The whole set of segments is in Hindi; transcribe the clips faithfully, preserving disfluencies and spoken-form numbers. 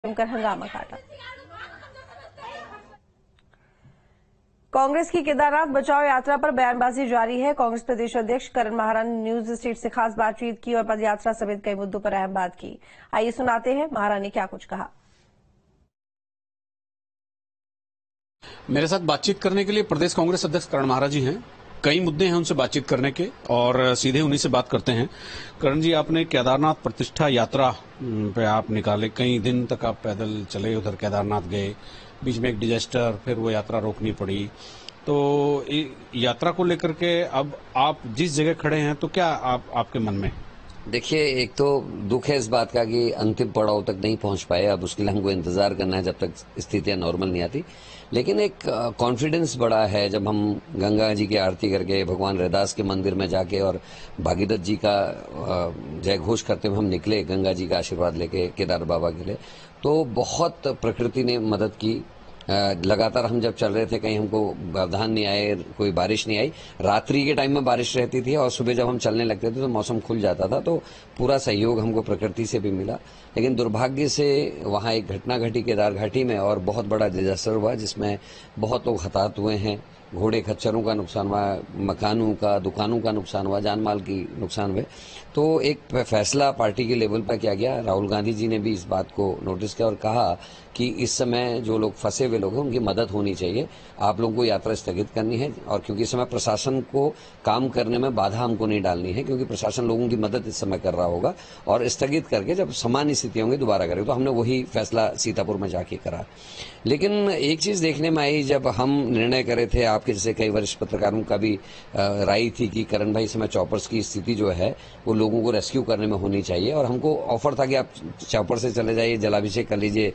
जमकर हंगामा काटा। कांग्रेस की केदारनाथ बचाओ यात्रा पर बयानबाजी जारी है। कांग्रेस प्रदेश अध्यक्ष करण महारा ने न्यूज स्ट्रीट से खास बातचीत की और पदयात्रा समेत कई मुद्दों पर अहम बात की। आइए सुनाते हैं महारा ने क्या कुछ कहा। मेरे साथ बातचीत करने के लिए प्रदेश कांग्रेस अध्यक्ष करण महारा जी हैं। कई मुद्दे हैं उनसे बातचीत करने के और सीधे उन्हीं से बात करते हैं। करण जी, आपने केदारनाथ प्रतिष्ठा यात्रा पे आप निकाले, कई दिन तक आप पैदल चले, उधर केदारनाथ गए, बीच में एक डिजास्टर, फिर वो यात्रा रोकनी पड़ी। तो यात्रा को लेकर के अब आप जिस जगह खड़े हैं, तो क्या आप आपके मन में? देखिए, एक तो दुख है इस बात का कि अंतिम पड़ाव तक नहीं पहुंच पाए। अब उसके लिए हमको इंतजार करना है जब तक स्थितियां नॉर्मल नहीं आती। लेकिन एक कॉन्फिडेंस बड़ा है जब हम गंगा जी की आरती करके, भगवान रैदास के मंदिर में जाके और भागीरथ जी का जय घोष करते हुए हम निकले गंगा जी का आशीर्वाद लेके केदार बाबा के लिए। तो बहुत प्रकृति ने मदद की। लगातार हम जब चल रहे थे, कहीं हमको व्यवधान नहीं आए, कोई बारिश नहीं आई। रात्रि के टाइम में बारिश रहती थी और सुबह जब हम चलने लगते थे तो मौसम खुल जाता था। तो पूरा सहयोग हमको प्रकृति से भी मिला। लेकिन दुर्भाग्य से वहां एक घटना घटी केदार घाटी में और बहुत बड़ा डिजास्टर हुआ, जिसमें बहुत लोग हताहत हुए हैं। घोड़े खच्चरों का नुकसान हुआ, मकानों का, दुकानों का नुकसान हुआ, जान माल की नुकसान हुए। तो एक फैसला पार्टी के लेवल पर किया गया। राहुल गांधी जी ने भी इस बात को नोटिस किया और कहा कि इस समय जो लोग फंसे हुए लोग हैं उनकी मदद होनी चाहिए। आप लोगों को यात्रा स्थगित करनी है और क्योंकि इस समय प्रशासन को काम करने में बाधा हमको नहीं डालनी है, क्योंकि प्रशासन लोगों की मदद इस समय कर रहा होगा और स्थगित करके जब सामान्य स्थिति होंगी दोबारा करेंगे। तो हमने वही फैसला सीतापुर में जाके करा। लेकिन एक चीज देखने में आई, जब हम निर्णय करे थे, आपके जैसे कई वरिष्ठ पत्रकारों का भी राय थी कि करण भाई, समय चॉपर्स की स्थिति जो है वो लोगों को रेस्क्यू करने में होनी चाहिए और हमको ऑफर था कि आप चॉपर से चले जाइए, जलाभिषेक कर लीजिए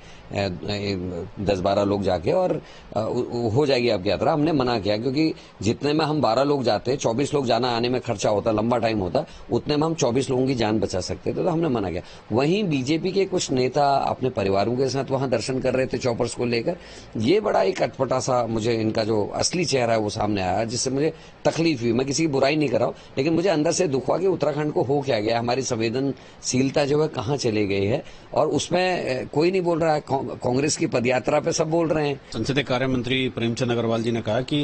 दस बारह लोग जाके और हो जाएगी आपकी यात्रा। हमने मना किया क्योंकि जितने में हम बारह लोग जाते, चौबीस लोग जाना आने में खर्चा होता, लंबा टाइम होता, उतने में हम चौबीस लोगों की जान बचा सकते थे। तो हमने मना किया। वहीं बीजेपी के कुछ नेता अपने परिवारों के साथ वहां दर्शन कर रहे थे चॉपर्स को लेकर। ये बड़ा एक अटपटा सा, मुझे इनका जो असली चेहरा है वो सामने आया, जिससे मुझे तकलीफ हुई। मैं किसी की बुराई नहीं कर रहा हूं, लेकिन मुझे अंदर से दुख हुआ कि उत्तराखंड को हो क्या गया, हमारी संवेदनशीलता जो है कहां चली गई है। और उसमें कोई नहीं बोल रहा है। कांग्रेस की पदयात्रा पे सब बोल रहे हैं। संसदीय कार्य मंत्री प्रेमचंद अग्रवाल जी ने कहा कि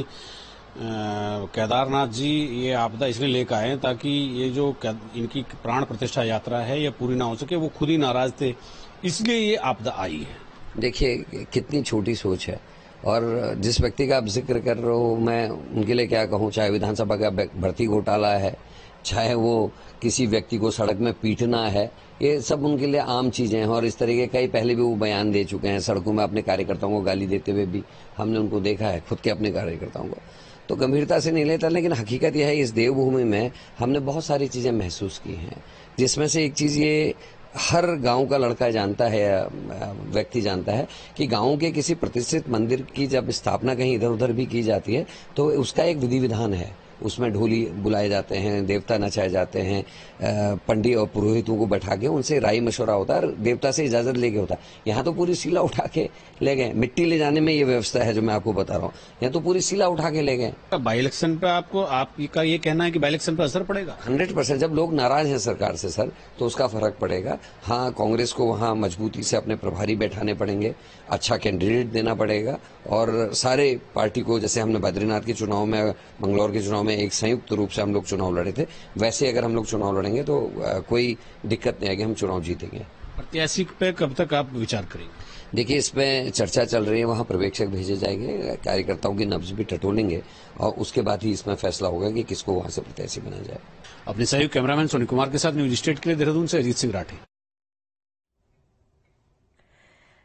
केदारनाथ जी ये आपदा इसलिए लेकर आए ताकि ये जो इनकी प्राण प्रतिष्ठा यात्रा है ये पूरी ना हो सके। वो खुद ही नाराज थे, इसलिए ये आपदा आई है। देखिए, कितनी छोटी सोच है। और जिस व्यक्ति का आप जिक्र कर रहे हो, मैं उनके लिए क्या कहूं, चाहे विधानसभा का भर्ती घोटाला है, चाहे वो किसी व्यक्ति को सड़क में पीटना है, ये सब उनके लिए आम चीजें हैं। और इस तरीके कई पहले भी वो बयान दे चुके हैं, सड़कों में अपने कार्यकर्ताओं को गाली देते हुए भी हमने उनको देखा है, खुद के अपने कार्यकर्ताओं को। तो गंभीरता से नहीं लेता। लेकिन हकीकत यह है, इस देवभूमि में हमने बहुत सारी चीजें महसूस की हैं, जिसमें से एक चीज ये हर गांव का लड़का जानता है, व्यक्ति जानता है कि गांव के किसी प्रतिष्ठित मंदिर की जब स्थापना कहीं इधर उधर भी की जाती है तो उसका एक विधि विधान है। उसमें ढोली बुलाए जाते हैं, देवता नचाए जाते हैं, पंडित और पुरोहितों को बैठा के उनसे राय मशवरा होता है और देवता से इजाजत लेके होता है। यहाँ तो पूरी शिला उठा के ले गए। मिट्टी ले जाने में ये व्यवस्था है जो मैं आपको बता रहा हूँ, यहाँ तो पूरी शिला उठा के ले गए। बाई इलेक्शन पे आपको आपका ये कहना है कि बाई इलेक्शन पे असर पड़ेगा? Hundred percent. जब लोग नाराज हैं सरकार से सर, तो उसका फर्क पड़ेगा। हाँ, कांग्रेस को वहां मजबूती से अपने प्रभारी बैठाने पड़ेंगे, अच्छा कैंडिडेट देना पड़ेगा और सारे पार्टी को, जैसे हमने बद्रीनाथ के चुनाव में, मंगलौर के चुनाव में एक संयुक्त रूप से हम लोग चुनाव लड़े थे, वैसे अगर हम लोग चुनाव लड़ेंगे तो आ, कोई दिक्कत नहीं आएगी, हम चुनाव जीतेंगे। प्रत्याशी पे कब तक आप विचार करेंगे? देखिए, इसमें चर्चा चल रही है, वहां पर्यवेक्षक भेजे जाएंगे, कार्यकर्ताओं की नब्ज भी टटोलेंगे और उसके बाद ही इसमें फैसला होगा कि किसको वहां से प्रत्याशी बनाया जाए। अपने सहयोगी कैमरामैन सोनी कुमार के साथ न्यूज स्टेट के लिए देहरादून से अजीत सिंह राठी।